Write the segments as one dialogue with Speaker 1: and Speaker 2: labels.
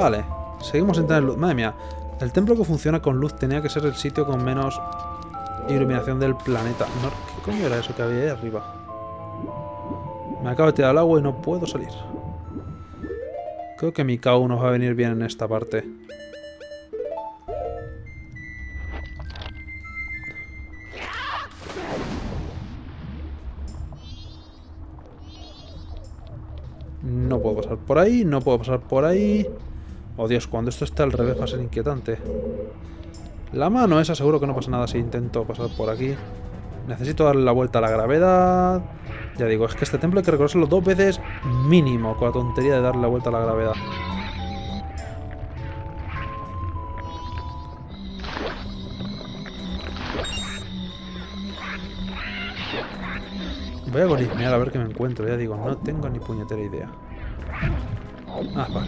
Speaker 1: Vale. Seguimos sin tener luz. Madre mía. El templo que funciona con luz tenía que ser el sitio con menos iluminación del planeta. No, ¿qué coño era eso que había ahí arriba? Me acabo de tirar al agua y no puedo salir. Creo que mi KO nos va a venir bien en esta parte. No puedo pasar por ahí, no puedo pasar por ahí. Oh Dios, cuando esto esté al revés va a ser inquietante. La mano esa seguro que no pasa nada si intento pasar por aquí. Necesito darle la vuelta a la gravedad. Ya digo, es que este templo hay que recorrerlo 2 veces mínimo, con la tontería de darle la vuelta a la gravedad. Voy a golismear a ver qué me encuentro, ya digo, no tengo ni puñetera idea. Ah, vale.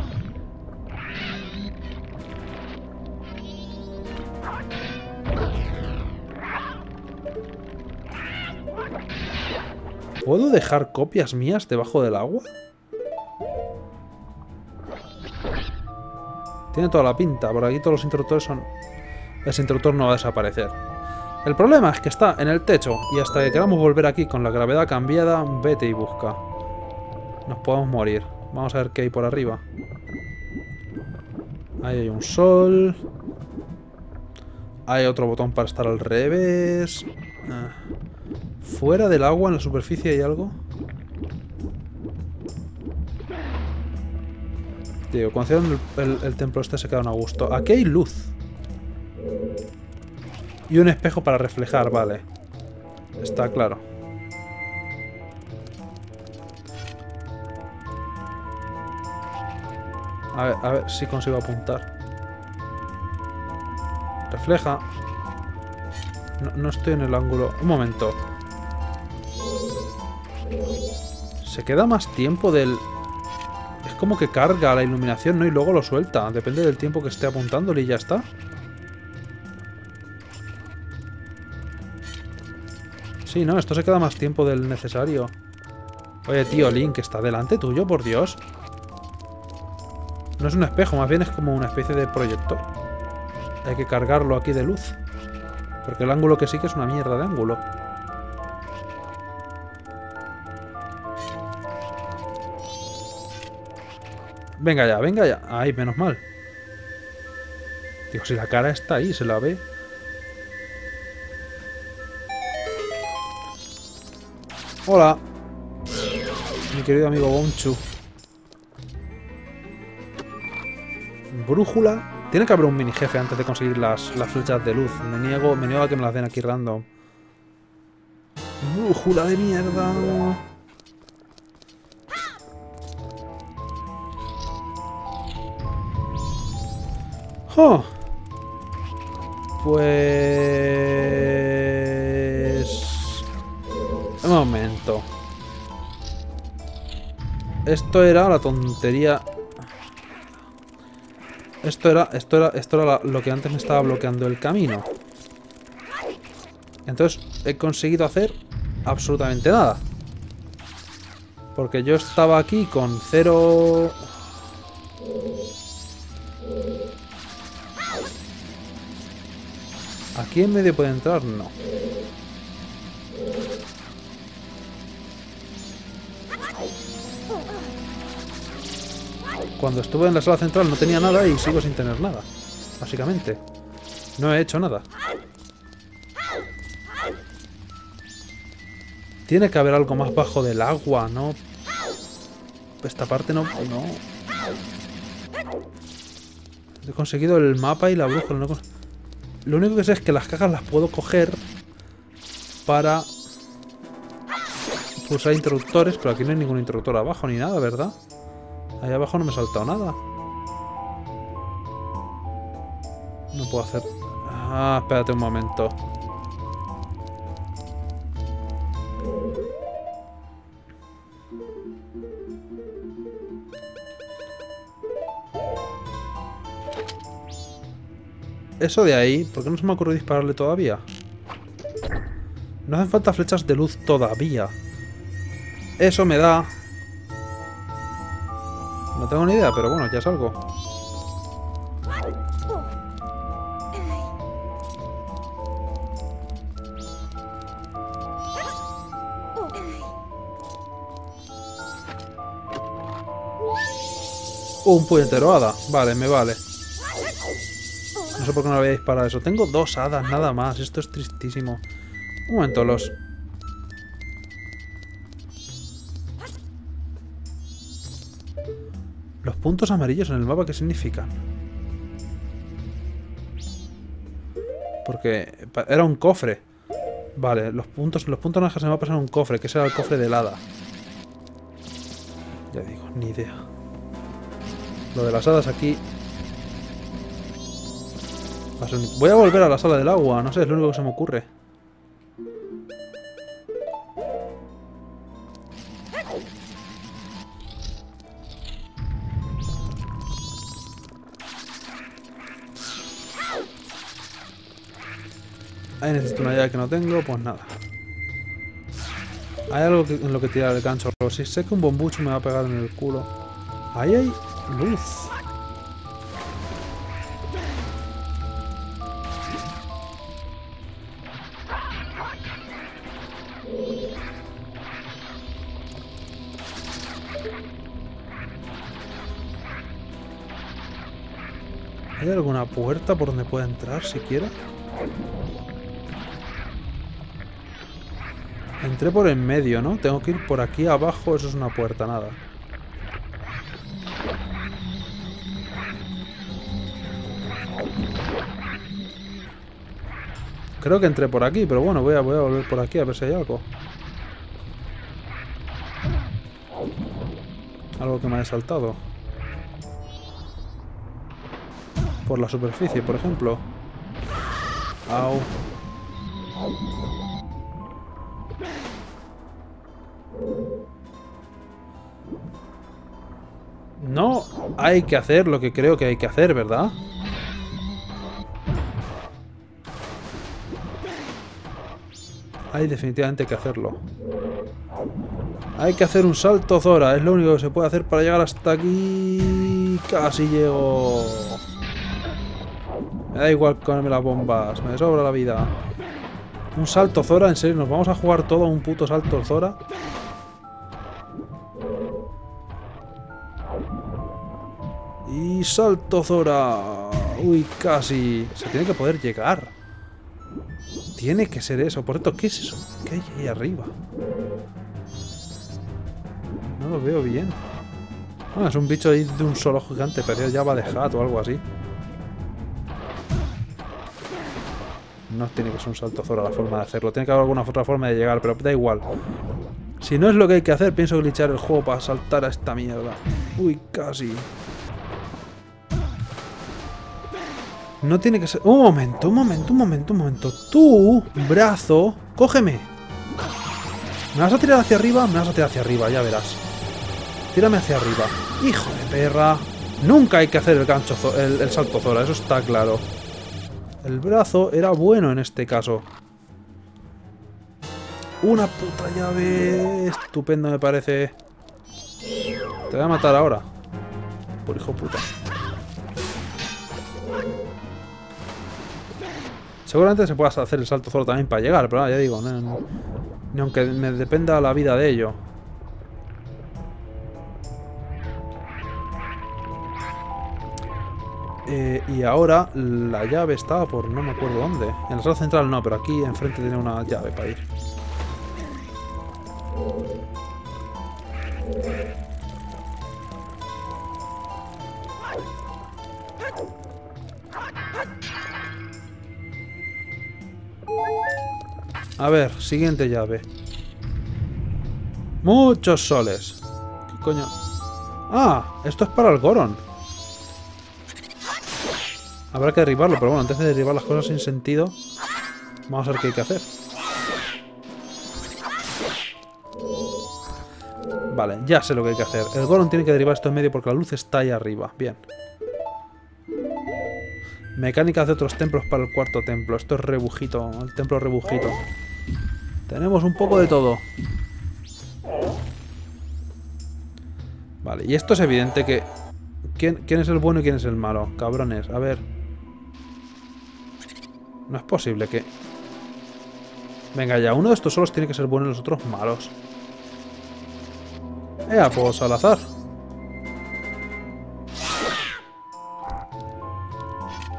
Speaker 1: ¿Puedo dejar copias mías debajo del agua? Tiene toda la pinta. Por aquí todos los interruptores son... Ese interruptor no va a desaparecer. El problema es que está en el techo. Y hasta que queramos volver aquí con la gravedad cambiada, vete y busca. Nos podemos morir. Vamos a ver qué hay por arriba. Ahí hay un sol. Hay otro botón para estar al revés. Fuera del agua, en la superficie, ¿hay algo? Tío, cuando hicieron el templo este se quedaron a gusto. Aquí hay luz. Y un espejo para reflejar, vale. Está claro. A ver si consigo apuntar. Refleja. No estoy en el ángulo. Un momento. Se queda más tiempo del... Es como que carga la iluminación, ¿no? Y luego lo suelta. Depende del tiempo que esté apuntándole y ya está. Sí, no, esto se queda más tiempo del necesario. Oye, tío, Link, ¿está delante tuyo? Por Dios. No es un espejo, más bien es como una especie de proyector. Hay que cargarlo aquí de luz. Porque el ángulo que sí que es una mierda de ángulo. Venga ya, venga ya. Ay, menos mal. Digo, si la cara está ahí, se la ve. Hola. Mi querido amigo Bonchu. Brújula. Tiene que haber un mini jefe antes de conseguir las flechas de luz. Me niego a que me las den aquí random. Brújula de mierda. Oh. Pues... Un momento. Esto era la tontería... Esto era lo que antes me estaba bloqueando el camino. Entonces he conseguido hacer absolutamente nada. Porque yo estaba aquí con 0... ¿Aquí en medio puede entrar? No. Cuando estuve en la sala central no tenía nada y sigo sin tener nada. Básicamente. No he hecho nada. Tiene que haber algo más bajo del agua, ¿no? Esta parte no... He conseguido el mapa y la brújula. No... Lo único que sé es que las cajas las puedo coger para pulsar interruptores, pero aquí no hay ningún interruptor abajo ni nada, ¿verdad? Ahí abajo no me he saltado nada. No puedo hacer... Ah, espérate un momento. Eso de ahí, ¿por qué no se me ocurrió dispararle todavía? No hacen falta flechas de luz todavía. Eso me da... No tengo ni idea, pero bueno, ya es algo. Un puñetero hada. Vale, me vale. No sé por qué no le voy a disparar eso. Tengo 2 hadas nada más. Esto es tristísimo. Un momento, los puntos amarillos en el mapa, ¿qué significan? Porque era un cofre. Vale, los puntos naranjas en el mapa eran un cofre, que ese era el cofre del hada. Ya digo, ni idea. Lo de las hadas aquí... Voy a volver a la sala del agua, no sé, es lo único que se me ocurre. Ahí necesito una llave que no tengo, pues nada. Hay algo en lo que tirar el gancho. Si sé que un bombucho me va a pegar en el culo. Ahí hay luz. ¿Hay alguna puerta por donde pueda entrar siquiera? Entré por en medio, ¿no? Tengo que ir por aquí abajo, eso es una puerta, nada. Creo que entré por aquí, pero bueno, voy a volver por aquí a ver si hay algo. Algo que me haya saltado. Por la superficie, por ejemplo. Au. No hay que hacer lo que creo que hay que hacer, ¿verdad? Hay definitivamente que hacerlo. Hay que hacer un salto Zora. Es lo único que se puede hacer para llegar hasta aquí. Casi llego. Me da igual comerme las bombas. Me sobra la vida. Un salto Zora, en serio. ¿Nos vamos a jugar todo un puto salto Zora? Y salto Zora. Uy, casi. Se tiene que poder llegar. Tiene que ser eso. Por cierto, ¿qué es eso? ¿Qué hay ahí arriba? No lo veo bien. Ah, es un bicho ahí de un solo gigante. Parecía Jabba the Hutt o algo así. No tiene que ser un salto Zora la forma de hacerlo. Tiene que haber alguna otra forma de llegar, pero da igual. Si no es lo que hay que hacer, pienso glitchar el juego para saltar a esta mierda. Uy, casi. No tiene que ser... Un momento. Tú, brazo, cógeme. ¿Me vas a tirar hacia arriba? Me vas a tirar hacia arriba, ya verás. Tírame hacia arriba. Hijo de perra. Nunca hay que hacer el gancho, el salto Zora, eso está claro. El brazo era bueno en este caso. Una puta llave. Estupendo me parece. Te voy a matar ahora. Por hijo puta. Seguramente se pueda hacer el salto Zora también para llegar, pero ya digo, ni aunque me dependa la vida de ello. Y ahora la llave estaba por no me acuerdo dónde. En la sala central no, pero aquí enfrente tiene una llave para ir. A ver, siguiente llave. Muchos soles. ¿Qué coño? Ah, esto es para el Goron. Habrá que derribarlo, pero bueno, antes de derribar las cosas sin sentido, vamos a ver qué hay que hacer. Vale, ya sé lo que hay que hacer. El Goron tiene que derribar esto en medio porque la luz está ahí arriba. Bien. Mecánicas de otros templos para el cuarto templo. Esto es rebujito, el templo rebujito. Tenemos un poco de todo. Vale, y esto es evidente que... ¿Quién es el bueno y quién es el malo? Cabrones, a ver. No es posible que... Venga ya, uno de estos solos tiene que ser bueno y los otros malos. Pues al azar.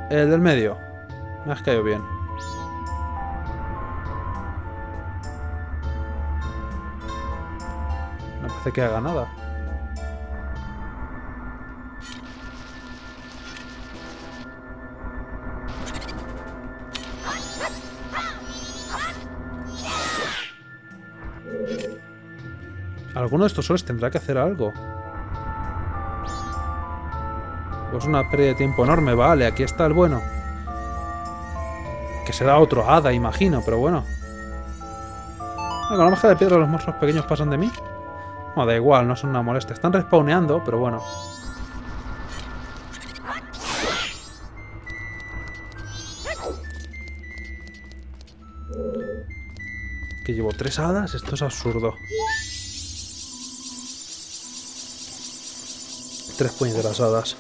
Speaker 1: El del medio. Me has caído bien. No parece que haga nada. Alguno de estos soles tendrá que hacer algo. Pues una pérdida de tiempo enorme. Vale, aquí está el bueno. Que será otro hada, imagino, pero bueno. Con la magia de piedra los monstruos pequeños pasan de mí. No, da igual, no son una molestia. Están respawneando, pero bueno. Que llevo 3 hadas, esto es absurdo. 3 puñeteras hadas.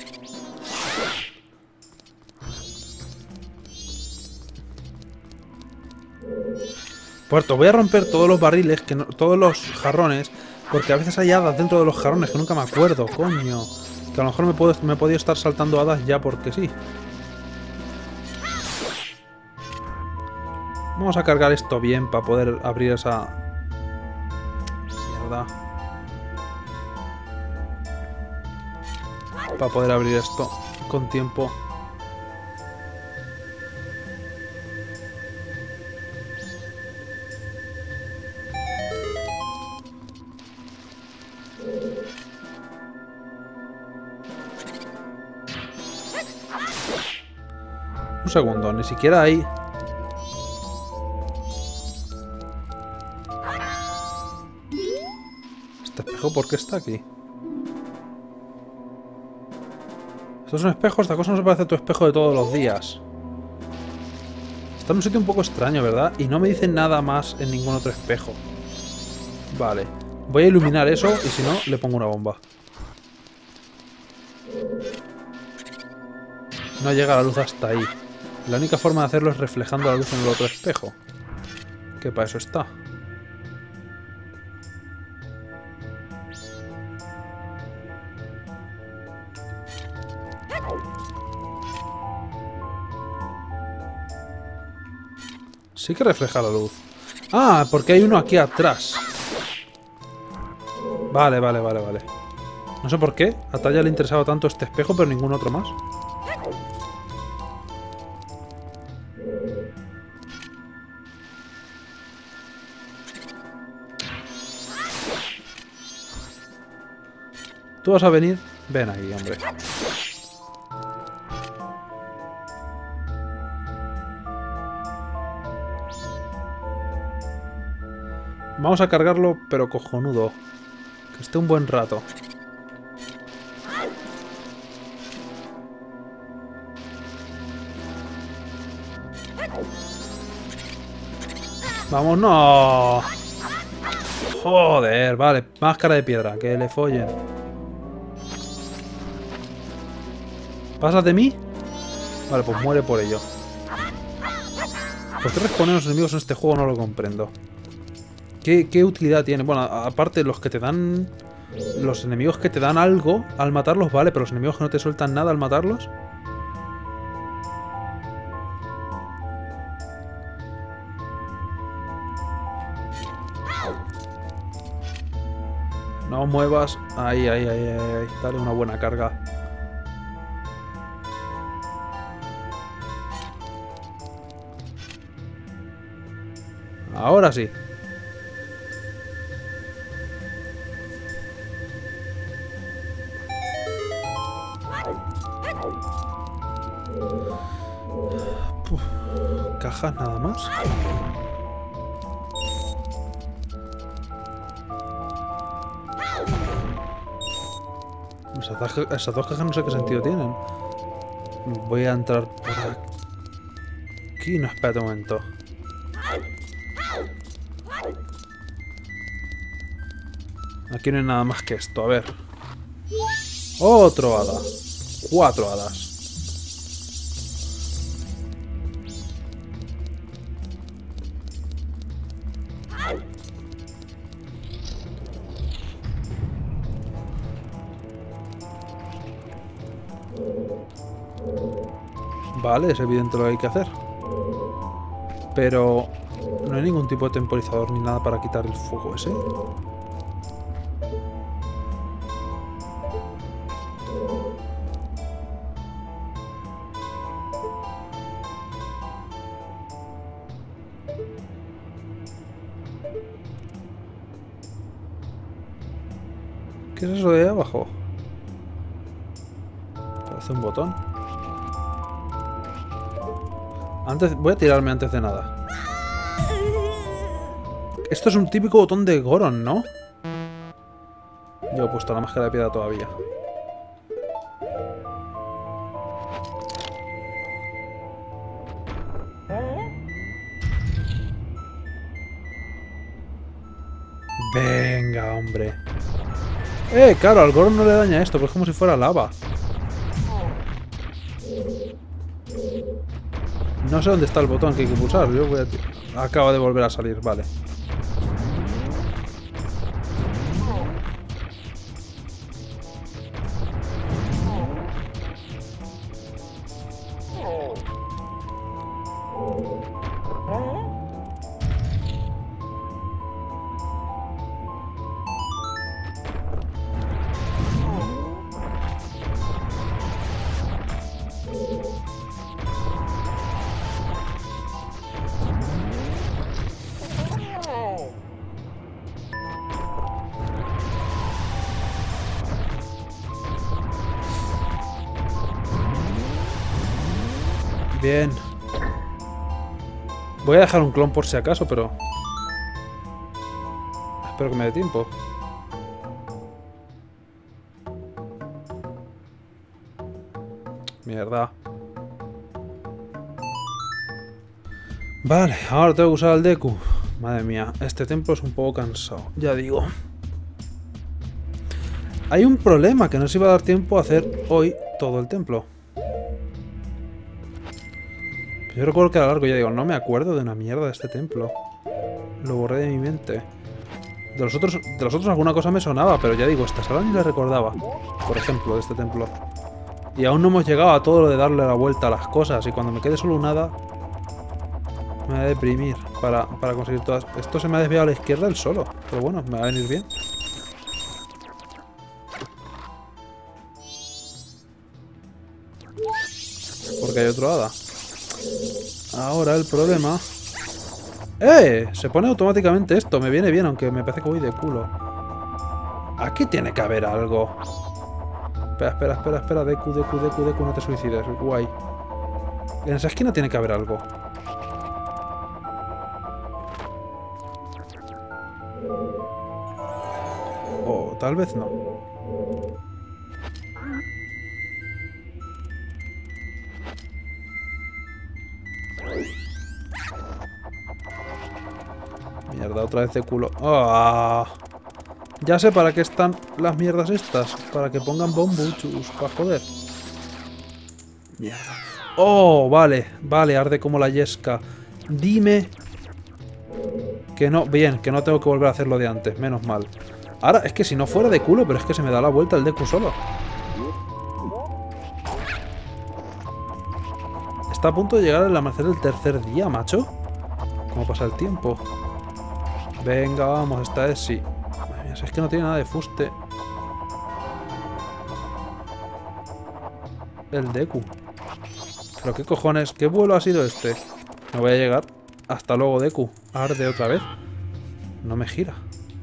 Speaker 1: Puerto, voy a romper todos los barriles, que no, todos los jarrones, porque a veces hay hadas dentro de los jarrones que nunca me acuerdo, coño. Que a lo mejor me he podido estar saltando hadas ya porque sí. Vamos a cargar esto bien para poder abrir esa... Mierda. Para poder abrir esto con tiempo. Un segundo, ni siquiera hay... ¿Este espejo por qué está aquí? Esto es un espejo, esta cosa no se parece a tu espejo de todos los días. Está en un sitio un poco extraño, ¿verdad? Y no me dicen nada más en ningún otro espejo. Vale. Voy a iluminar eso y si no, le pongo una bomba. No llega la luz hasta ahí. La única forma de hacerlo es reflejando la luz en el otro espejo. Que para eso está. Sí que refleja la luz. Ah, porque hay uno aquí atrás. Vale. No sé por qué. A Talla le interesaba tanto este espejo, pero ningún otro más. ¿Tú vas a venir? Ven aquí, hombre. Vamos a cargarlo, pero cojonudo. Que esté un buen rato. ¡Vamos, no! Joder, vale. Máscara de piedra, que le follen. ¿Pasas de mí? Vale, pues muere por ello. ¿Por qué respawnean los enemigos en este juego? No lo comprendo. ¿Qué utilidad tiene? Bueno, aparte los que te dan... Los enemigos que te dan algo al matarlos, vale, pero los enemigos que no te sueltan nada al matarlos... No muevas. Ahí. Dale una buena carga. Ahora sí. Uf, cajas nada más. Esas dos cajas no sé qué sentido tienen. Voy a entrar por aquí. No, espérate un momento. Aquí no hay nada más que esto. A ver. Otro hada. 4 hadas. Vale, es evidente lo que hay que hacer. Pero no hay ningún tipo de temporizador ni nada para quitar el fuego ese. ¿Qué es eso de ahí abajo? Parece un botón. Voy a tirarme antes de nada. Esto es un típico botón de Goron, ¿no? Yo he puesto la máscara de piedra todavía. Venga, hombre. Claro, al Goron no le daña esto, pues es como si fuera lava. No sé dónde está el botón que hay que pulsar. Yo voy a... Acaba de volver a salir, vale. Bien. Voy a dejar un clon por si acaso, pero... Espero que me dé tiempo. Mierda. Vale, ahora tengo que usar el Deku. Madre mía, este templo es un poco cansado, ya digo. Hay un problema, que no se iba a dar tiempo a hacer hoy todo el templo. Yo recuerdo que era largo, ya digo, no me acuerdo de una mierda de este templo. Lo borré de mi mente. De los otros alguna cosa me sonaba, pero ya digo, esta sala ni la recordaba. Por ejemplo, de este templo. Y aún no hemos llegado a todo lo de darle la vuelta a las cosas. Y cuando me quede solo un hada, me voy a deprimir para conseguir todas. Esto se me ha desviado a la izquierda el solo. Pero bueno, me va a venir bien. Porque hay otro hada. Ahora el problema... Se pone automáticamente esto. Me viene bien, aunque me parece que voy de culo. Aquí tiene que haber algo. Espera. Deku, no te suicides. Guay. En esa esquina tiene que haber algo. O tal vez no. Mierda, otra vez de culo. ¡Ah! Ya sé para qué están las mierdas estas. Para que pongan bombuchus. Para joder. Mierda. ¡Oh! Vale, arde como la yesca. Dime que no. Bien, que no tengo que volver a hacerlo de antes. Menos mal. Ahora, es que si no fuera de culo, pero es que se me da la vuelta el Deku solo. Está a punto de llegar el amanecer del tercer día, macho. ¿Cómo pasa el tiempo? Venga, vamos, esta es sí. Madre mía, si es que no tiene nada de fuste. El Deku. ¿Pero qué cojones? ¿Qué vuelo ha sido este? No voy a llegar. Hasta luego, Deku. Arde otra vez. No me gira.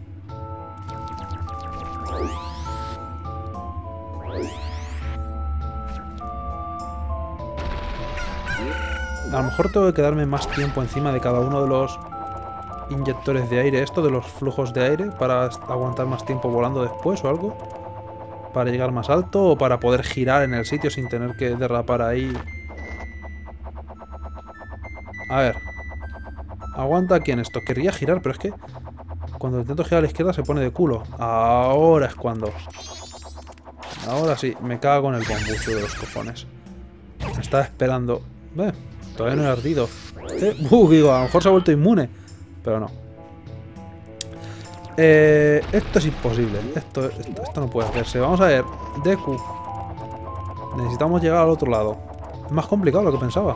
Speaker 1: A lo mejor tengo que quedarme más tiempo encima de cada uno de los inyectores de aire, esto de los flujos de aire, para aguantar más tiempo volando después o algo. Para llegar más alto o para poder girar en el sitio sin tener que derrapar ahí. A ver. Aguanta aquí en esto. Querría girar, pero es que cuando intento girar a la izquierda se pone de culo. Ahora es cuando. Ahora sí, me cago en el bombucho de los cojones. Me estaba esperando. Todavía no he ardido. Digo, a lo mejor se ha vuelto inmune. Pero no. Esto es imposible. Esto no puede hacerse. Vamos a ver. Deku. Necesitamos llegar al otro lado. Es más complicado de lo que pensaba.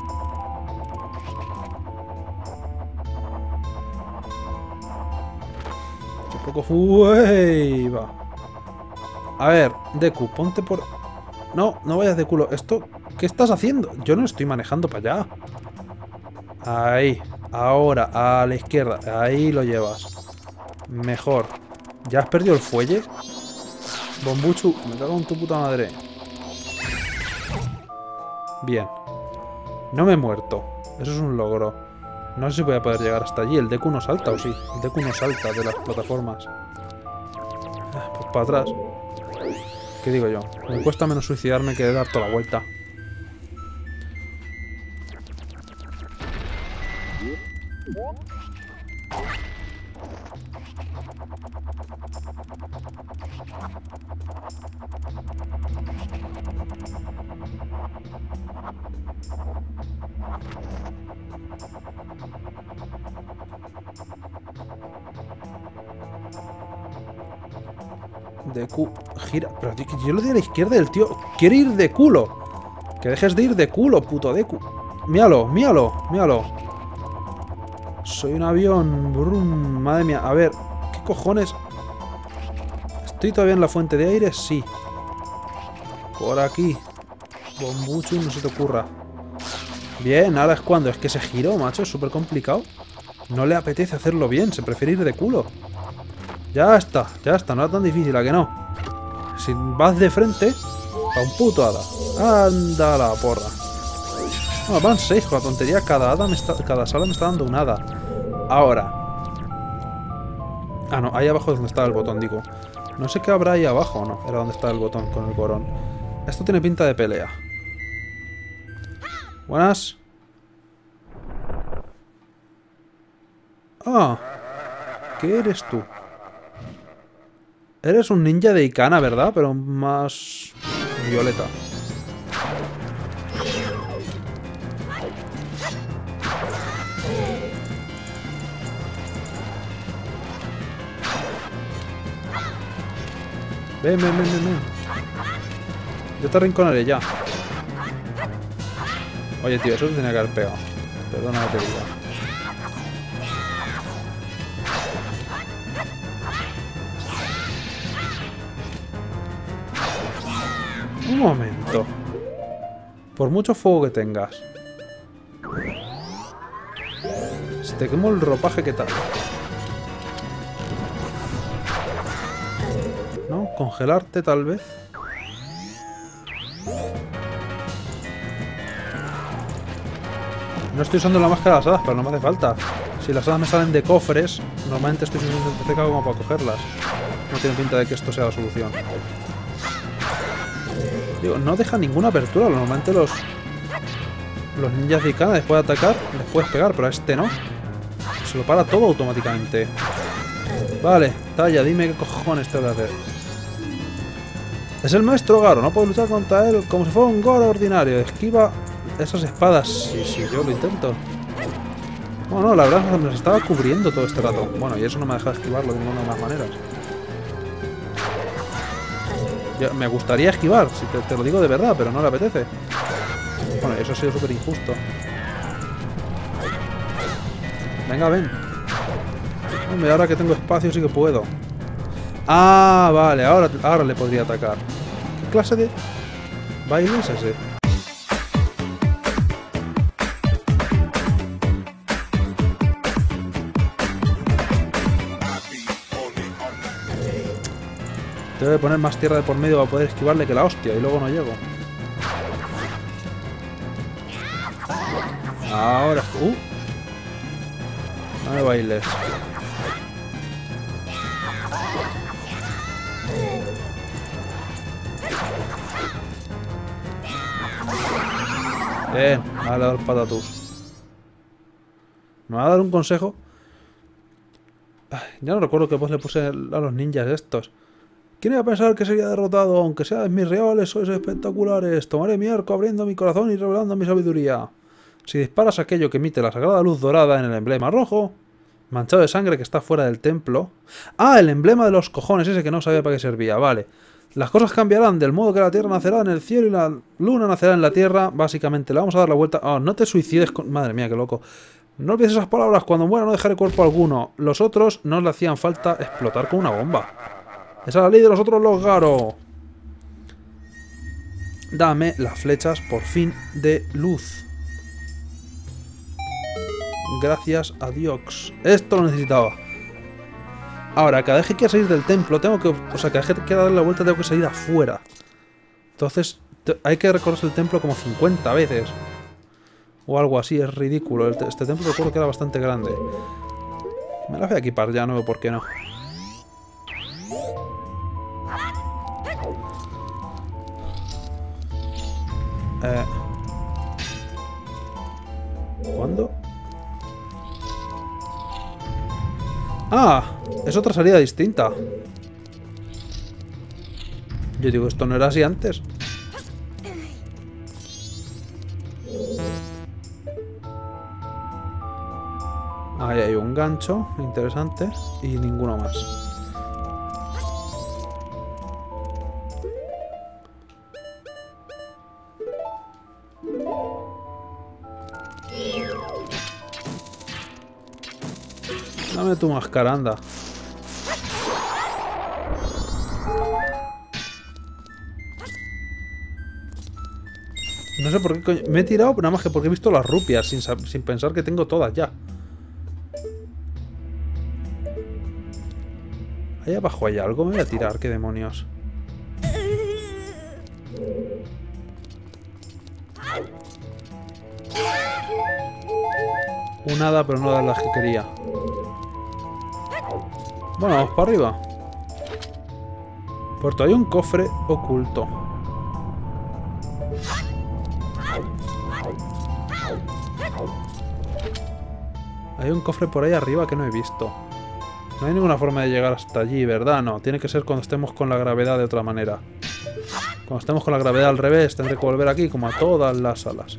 Speaker 1: Un poco... ¡Uey! Va. A ver, Deku, ponte por... No, no vayas de culo. ¿Esto qué estás haciendo? Yo no estoy manejando para allá. Ahí. Ahora, a la izquierda. Ahí lo llevas. Mejor. ¿Ya has perdido el fuelle? Bombuchu, me cago en tu puta madre. Bien. No me he muerto. Eso es un logro. No sé si voy a poder llegar hasta allí. ¿El Deku no salta o sí? El Deku no salta de las plataformas. Pues para atrás. ¿Qué digo yo? Me cuesta menos suicidarme que dar toda la vuelta. Deku, gira. Pero tío, yo lo di a la izquierda del tío. Quiere ir de culo. Que dejes de ir de culo, puto Deku. Míralo, míralo, míralo. Soy un avión. Brum, madre mía. A ver, ¿qué cojones? ¿Estoy todavía en la fuente de aire? Sí. Por aquí. Bombuchu, no se te ocurra. Bien, ahora es cuando. Es que se giró, macho. Es súper complicado. No le apetece hacerlo bien. Se prefiere ir de culo. Ya está, no era tan difícil, ¿a que no? Si vas de frente, a un puto hada. Anda la porra. No, van 6 con la tontería. Cada sala me está dando un hada. Ahora. Ah, no, ahí abajo es donde estaba el botón, digo. No sé qué habrá ahí abajo, ¿no? Era donde está el botón con el corón. Esto tiene pinta de pelea. Buenas. Ah. ¿Qué eres tú? Eres un ninja de Ikana, ¿verdad? Pero más... violeta. Ven. Yo te arrinconaré ya. Oye, tío, eso te tenía que haber pegado. Perdona que te diga. Un momento. Por mucho fuego que tengas. Si te quemo el ropaje, ¿qué tal? ¿No? ¿Congelarte, tal vez? No estoy usando la máscara de las hadas, pero no me hace falta. Si las hadas me salen de cofres, normalmente estoy suficientemente cerca como para cogerlas. No tiene pinta de que esto sea la solución. Digo, no deja ninguna apertura. Normalmente los ninjas de Ikana, después de atacar, les puedes pegar, pero a este no. Se lo para todo automáticamente. Vale, Talla, dime qué cojones tengo que hacer. Es el maestro Garo, no puedo luchar contra él como si fuera un Goro ordinario. Esquiva esas espadas. Sí, yo lo intento. Bueno, no, la verdad me las estaba cubriendo todo este rato. Bueno, y eso no me deja esquivarlo de ninguna de las maneras. Me gustaría esquivar, si te lo digo de verdad, pero no le apetece. Bueno, eso ha sido súper injusto. Venga, ven. Hombre, ahora que tengo espacio sí que puedo. Ah, vale, ahora le podría atacar. ¿Qué clase de baile es ese? Tengo que poner más tierra de por medio para poder esquivarle que la hostia, y luego no llego. Ahora... no me bailes. Bien, me va a dar patatús. ¿Me va a dar un consejo? Ay, ya no recuerdo qué voz le puse a los ninjas estos. ¿Quién iba a pensar que sería derrotado? Aunque seáis mis reales, sois espectaculares. Tomaré mi arco abriendo mi corazón y revelando mi sabiduría. Si disparas aquello que emite la sagrada luz dorada en el emblema rojo, manchado de sangre que está fuera del templo... Ah, el emblema de los cojones, ese que no sabía para qué servía. Vale. Las cosas cambiarán del modo que la Tierra nacerá en el cielo y la Luna nacerá en la Tierra. Básicamente, le vamos a dar la vuelta. Oh, no te suicides con... Madre mía, qué loco. No olvides esas palabras. Cuando muera no dejaré cuerpo alguno. Los otros no le hacían falta explotar con una bomba. Esa es la ley de los otros, los Garo. Dame las flechas, por fin, de luz. Gracias a Dios. Esto lo necesitaba. Ahora, cada vez que quiera salir del templo, tengo que... O sea, cada vez que quiera darle la vuelta, tengo que salir afuera. Entonces, hay que recorrerse el templo como 50 veces. O algo así, es ridículo. Este templo recuerdo que era bastante grande. Me la voy a equipar ya, no veo por qué no. ¿Cuándo? ¡Ah! Es otra salida distinta. Yo digo, esto no era así antes. Ahí hay un gancho interesante y ninguno más. Dame tu máscara, anda. No sé por qué coño... Me he tirado nada más que porque he visto las rupias sin pensar que tengo todas ya. Ahí abajo hay algo. Me voy a tirar, qué demonios. Un hada, pero no de las que quería. Bueno, vamos para arriba. Puerto, hay un cofre oculto. Hay un cofre por ahí arriba que no he visto. No hay ninguna forma de llegar hasta allí, ¿verdad? No, tiene que ser cuando estemos con la gravedad de otra manera. Cuando estemos con la gravedad al revés, tendré que volver aquí como a todas las salas.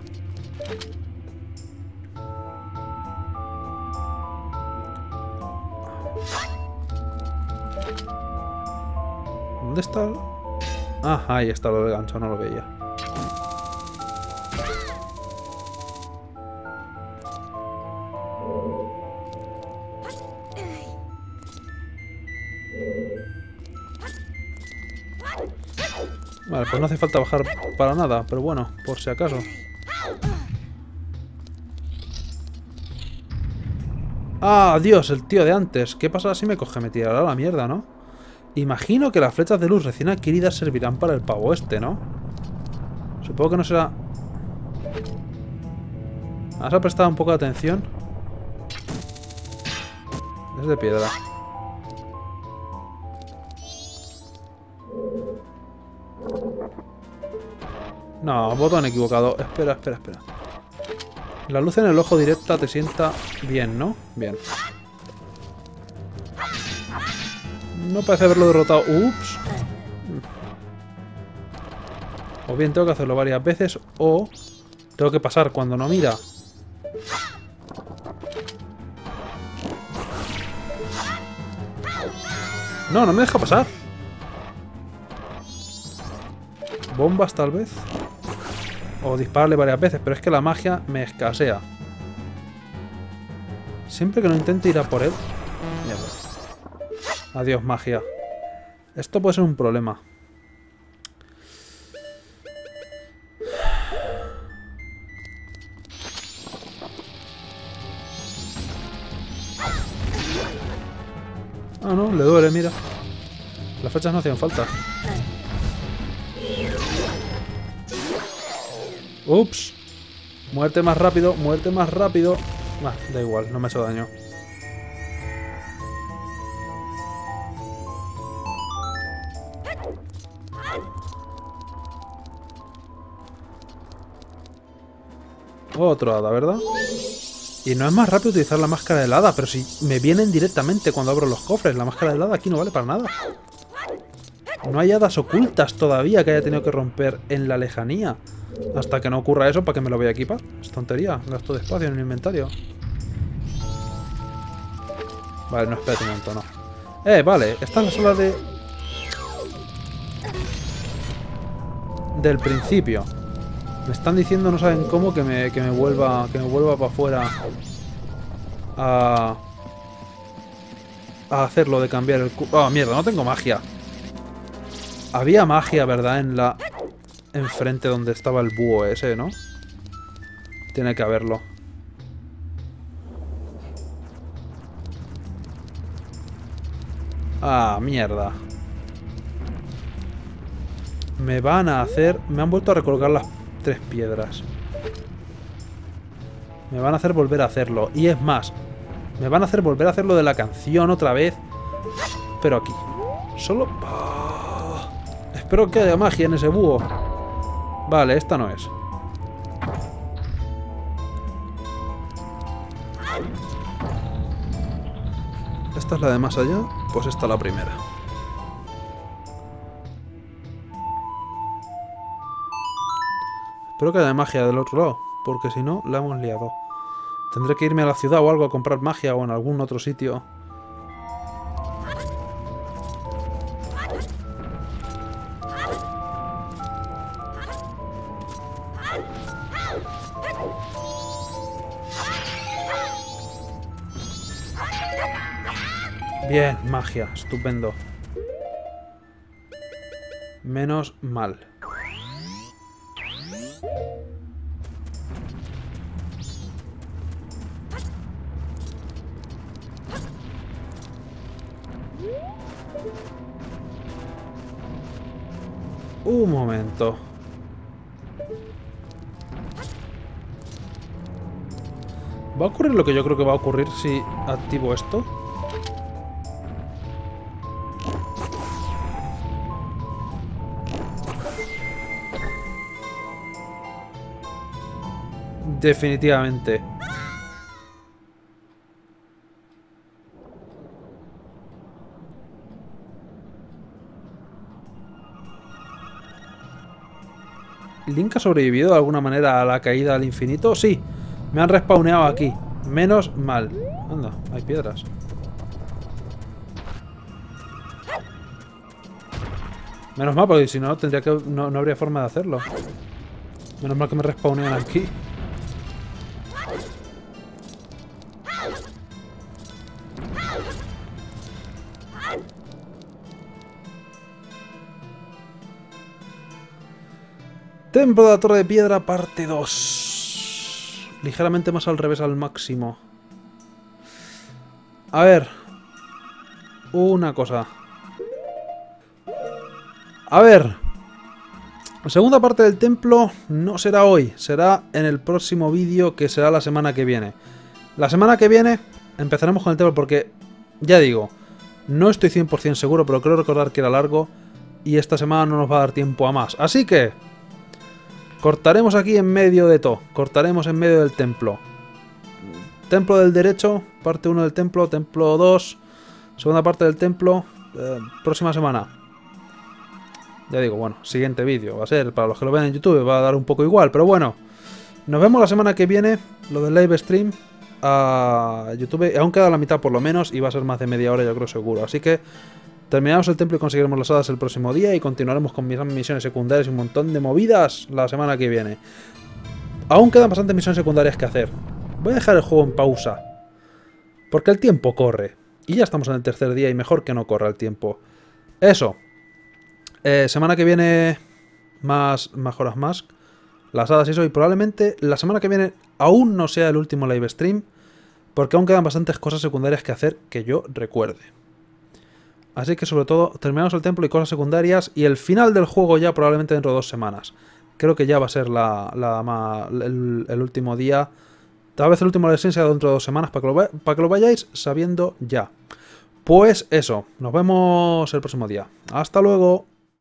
Speaker 1: ¿Dónde está? Ah, ahí está lo del gancho, no lo veía. Vale, pues no hace falta bajar para nada, pero bueno, por si acaso. ¡Ah, Dios! El tío de antes. ¿Qué pasará si me coge? Me tirará a la mierda, ¿no? Imagino que las flechas de luz recién adquiridas servirán para el pavo este, ¿no? Supongo que no será... ¿Has prestado un poco de atención? Es de piedra. No, botón equivocado. Espera, espera, espera. La luz en el ojo directa te sienta bien, ¿no? Bien. No parece haberlo derrotado. Ups. O bien tengo que hacerlo varias veces o tengo que pasar cuando no mira. No, no me deja pasar. Bombas tal vez. O dispararle varias veces, pero es que la magia me escasea. Siempre que no intente ir a por él. Mierda. Adiós, magia. Esto puede ser un problema. Ah, no, le duele, mira. Las flechas no hacían falta. Ups. Muerte más rápido, muerte más rápido. Bah, da igual, no me ha hecho daño. Otro hada, ¿verdad? Y no es más rápido utilizar la máscara de hada, pero si me vienen directamente cuando abro los cofres. La máscara de hada aquí no vale para nada. No hay hadas ocultas todavía que haya tenido que romper en la lejanía. Hasta que no ocurra eso, ¿para qué me lo voy a equipar? Es tontería, gasto de espacio en el inventario. Vale, no, espérate un momento, no. Vale, esta es la sala de... del principio. Me están diciendo, no saben cómo, que me vuelva para afuera a hacerlo de cambiar el ¡oh, mierda! No tengo magia. Había magia, ¿verdad? Enfrente donde estaba el búho ese, ¿no? Tiene que haberlo. Ah, mierda. Me van a hacer... Me han vuelto a recolocar las 3 piedras. Me van a hacer volver a hacerlo. Y es más, me van a hacer volver a hacerlo de la canción otra vez. Pero aquí. Solo... oh, espero que haya magia en ese búho. Vale, esta no es. Esta es la de más allá. Pues esta es la primera. Espero que haya magia del otro lado, porque si no, la hemos liado. Tendré que irme a la ciudad o algo a comprar magia o en algún otro sitio. Bien, magia, estupendo. Menos mal. Un momento. ¿Va a ocurrir lo que yo creo que va a ocurrir si activo esto? Definitivamente. ¿Link ha sobrevivido de alguna manera a la caída al infinito? Sí, me han respawneado aquí. Menos mal. Anda, hay piedras. Menos mal, porque si no, tendría que no habría forma de hacerlo. Menos mal que me respawnean aquí. Templo de la Torre de Piedra, parte 2. Ligeramente más al revés al máximo. A ver. Una cosa. A ver. La segunda parte del templo no será hoy. Será en el próximo vídeo, que será la semana que viene. La semana que viene empezaremos con el templo porque, ya digo, no estoy 100% seguro, pero creo recordar que era largo. Y esta semana no nos va a dar tiempo a más. Así que... cortaremos aquí en medio de todo. Cortaremos en medio del templo. Templo del derecho, parte 1 del templo, templo 2, segunda parte del templo, próxima semana. Ya digo, bueno, siguiente vídeo. Va a ser, para los que lo ven en YouTube, va a dar un poco igual, pero bueno. Nos vemos la semana que viene, lo del live stream, a YouTube. Aún queda la mitad por lo menos y va a ser más de media hora, yo creo seguro. Así que terminamos el templo y conseguiremos las hadas el próximo día y continuaremos con misiones secundarias y un montón de movidas la semana que viene. Aún quedan bastantes misiones secundarias que hacer. Voy a dejar el juego en pausa, porque el tiempo corre. Y ya estamos en el tercer día y mejor que no corra el tiempo. Eso. Semana que viene más Majora's Mask, las hadas y eso. Y probablemente la semana que viene aún no sea el último live stream, porque aún quedan bastantes cosas secundarias que hacer que yo recuerde. Así que sobre todo terminamos el templo y cosas secundarias y el final del juego ya probablemente dentro de 2 semanas. Creo que ya va a ser el último día. Tal vez el último live stream sea dentro de 2 semanas para que lo vayáis sabiendo ya. Pues eso, nos vemos el próximo día. Hasta luego.